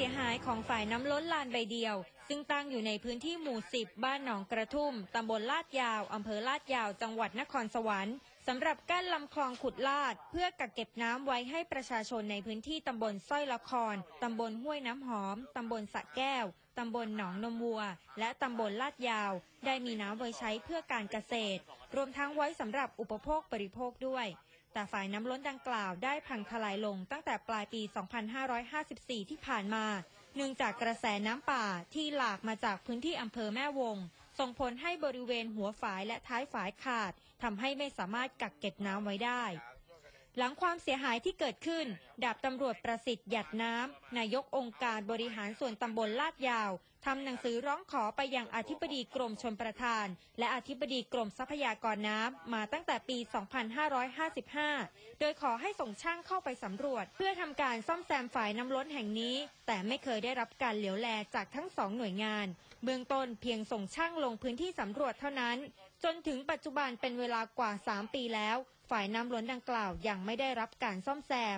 สียหายของฝ่ายน้ำล้นลานใบเดียวซึ่งตั้งอยู่ในพื้นที่หมู่ 10 บ้านหนองกระทุ่มตำบลลาดยาวอำเภอลาดยาวจังหวัดนครสวรรค์สำหรับกั้นลำคลองขุดลาดเพื่อกักเก็บน้ำไว้ให้ประชาชนในพื้นที่ตำบลสร้อยละครตำบลห้วยน้ำหอมตำบลสระแก้วตำบลหนองนมวัวและตำบลลาดยาวได้มีน้ำไว้ใช้เพื่อการเกษตรรวมทั้งไว้สำหรับอุปโภคบริโภคด้วยแต่ฝ่ายน้ำล้นดังกล่าวได้พังทลายลงตั้งแต่ปลายปี 2554 ที่ผ่านมาเนื่องจากกระแสน้ำป่าที่หลากมาจากพื้นที่อำเภอแม่วงส่งผลให้บริเวณหัวฝายและท้ายฝายขาดทำให้ไม่สามารถกักเก็บน้ำไว้ได้หลังความเสียหายที่เกิดขึ้นดาบตำรวจประสิทธิ์หยัดน้ำนายกองค์การบริหารส่วนตำบลลาดยาวทำหนังสือร้องขอไปยังอธิบดีกรมชลประทานและอธิบดีกรมทรัพยากรน้ำมาตั้งแต่ปี 2555 โดยขอให้ส่งช่างเข้าไปสำรวจเพื่อทำการซ่อมแซมฝ่ายน้ำล้นแห่งนี้แต่ไม่เคยได้รับการเหลียวแลจากทั้งสองหน่วยงานเบื้องต้นเพียงส่งช่างลงพื้นที่สำรวจเท่านั้นจนถึงปัจจุบันเป็นเวลากว่า 3 ปีแล้วฝ่ายน้ำล้นดังกล่าวยังไม่ได้รับการซ่อมแซม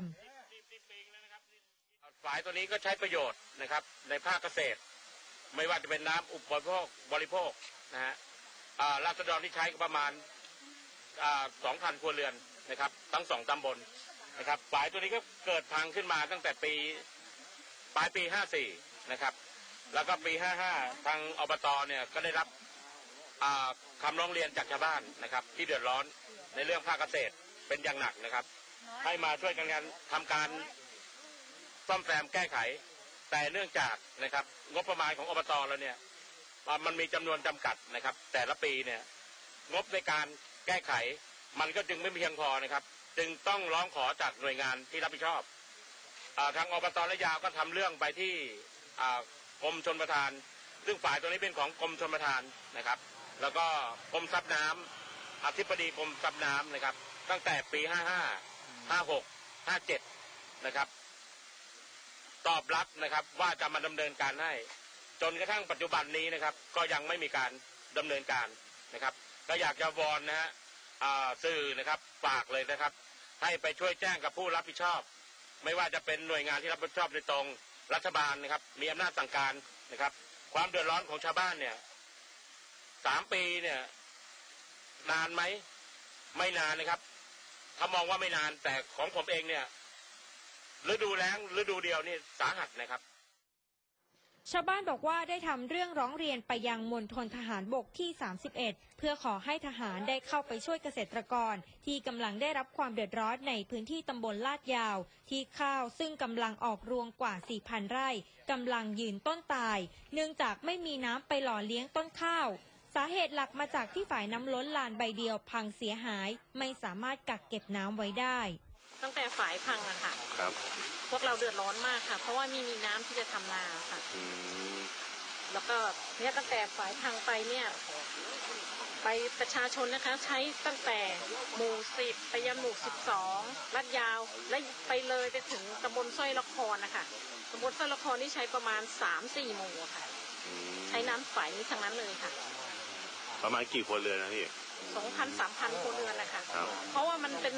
ฝ่ายตัวนี้ก็ใช้ประโยชน์นะครับในภาคเกษตรไม่ว่าจะเป็นน้ำอุปโภคบริโภคนะฮะราษฎรที่ใช้ก็ประมาณ2,000 ครัวเรือนนะครับทั้ง2 ตำบลนะครับฝ่ายตัวนี้ก็เกิดพังขึ้นมาตั้งแต่ปลายปี 54 นะครับแล้วก็ปี 55 ทางอบตเนี่ยก็ได้รับคำร้องเรียนจากชาวบ้านนะครับที่เดือดร้อนในเรื่องภาคเกษตรเป็นอย่างหนักนะครับให้มาช่วยกันทำการซ่อมแซมแก้ไขแต่เนื่องจากนะครับงบประมาณของอบตเราเนี่ยมันมีจำนวนจำกัดนะครับแต่ละปีเนี่ยงบในการแก้ไขมันก็จึงไม่เพียงพอนะครับจึงต้องร้องขอจากหน่วยงานที่รับผิดชอบทางอบตละยาวก็ทำเรื่องไปที่กรมชลประทานซึ่งฝ่ายตัวนี้เป็นของกรมชลประทานนะครับแล้วก็กรมทรัพย์น้ำอธิบดีกรมทรัพย์น้ำนะครับตั้งแต่ปี 55 56 57 นะครับตอบรับนะครับว่าจะมาดำเนินการให้จนกระทั่งปัจจุบันนี้นะครับก็ยังไม่มีการดำเนินการนะครับก็อยากจะวอนนะฮะสื่อนะครับฝากเลยนะครับให้ไปช่วยแจ้งกับผู้รับผิดชอบไม่ว่าจะเป็นหน่วยงานที่รับผิดชอบโดยตรงรัฐบาลนะครับมีอำนาจสั่งการนะครับความเดือดร้อนของชาวบ้านเนี่ย3 ปีเนี่ยนานไหมไม่นานนะครับถ้ามองว่าไม่นานแต่ของผมเองเนี่ยฤดูแล้งฤดูเดียวนี่สาหัสนะครับชาวบ้านบอกว่าได้ทำเรื่องร้องเรียนไปยังมณฑลทหารบกที่ 31 เพื่อขอให้ทหารได้เข้าไปช่วยเกษตรกรที่กำลังได้รับความเดือดร้อนในพื้นที่ตำบลลาดยาวที่ข้าวซึ่งกำลังออกรวงกว่า 4,000 ไร่กำลังยืนต้นตายเนื่องจากไม่มีน้ำไปหล่อเลี้ยงต้นข้าวสาเหตุหลักมาจากที่ฝ่ายน้ำล้นลานใบเดียวพังเสียหายไม่สามารถกักเก็บน้ำไว้ได้ตั้งแต่ฝายพังอะค่ะพวกเราเดือดร้อนมากค่ะเพราะว่าไม่มีน้ำที่จะทำนาค่ะแล้วก็เนี่ยตั้งแต่ฝายพังไปเนี่ยไปประชาชนนะคะใช้ตั้งแต่หมู่ 10ไปยังหมู่ 12ลาดยาวและไปเลยไปถึงตำบลสร้อยละครนะคะตำบลสร้อยละครนี่ใช้ประมาณ 3-4 หมู่ค่ะใช้น้ำฝายนี้ทั้งนั้นเลยค่ะประมาณกี่ครัวเรือนนะพี่ 2,000-3,000 ครัวเรือนนะคะเพราะว่ามันเป็น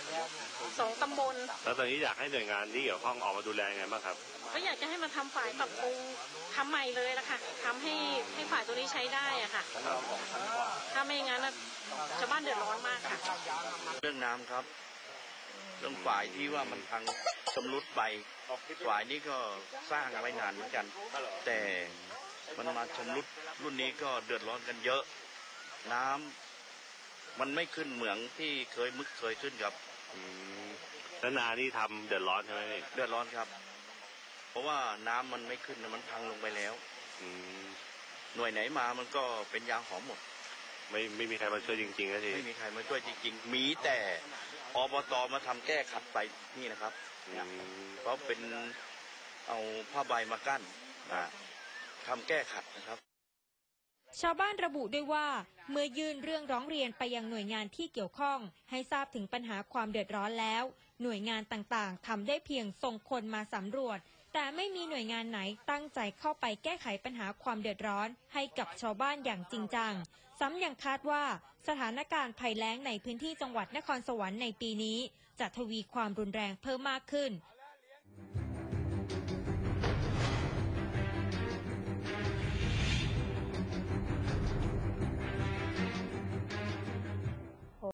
2 ตำบลแล้วตอนนี้อยากให้หน่วยงานที่เกี่ยวข้องออกมาดูแลไงบ้างครับก็อยากจะให้มาทำฝ่ายปรับปรุงทำใหม่เลยนะคะทำให้ฝ่ายตัวนี้ใช้ได้อะค่ะถ้าไม่งั้นชาวบ้านเดือดร้อนมากค่ะเรื่องน้ำครับเรื่องฝ่ายที่ว่ามันพังชำรุดไปฝ่ายนี้ก็สร้างไว้นานเหมือนกันแต่มันมาชำรุดรุ่นนี้ก็เดือดร้อนกันเยอะน้ำมันไม่ขึ้นเหมืองที่เคยขึ้นครับแล้วนาที่ทำเดือดร้อนใช่ไหมเดือดร้อนครับเพราะว่าน้ำมันไม่ขึ้นมันพังลงไปแล้วหน่วยไหนมามันก็เป็นยางหอมหมดไม่มีใครมาช่วยจริงๆนะทีไม่มีใครมาช่วยจริงๆมีแต่อบตมาทำแก้ขัดไปนี่นะครับเพราะเป็นเอาผ้าใบมากั้นทำแก้ขัดนะครับชาวบ้านระบุด้วยว่าเมื่อยื่นเรื่องร้องเรียนไปยังหน่วยงานที่เกี่ยวข้องให้ทราบถึงปัญหาความเดือดร้อนแล้วหน่วยงานต่างๆทำได้เพียงส่งคนมาสำรวจแต่ไม่มีหน่วยงานไหนตั้งใจเข้าไปแก้ไขปัญหาความเดือดร้อนให้กับชาวบ้านอย่างจริงจังซ้ำยังคาดว่าสถานการณ์ภัยแล้งในพื้นที่จังหวัดนครสวรรค์ในปีนี้จะทวีความรุนแรงเพิ่มมากขึ้น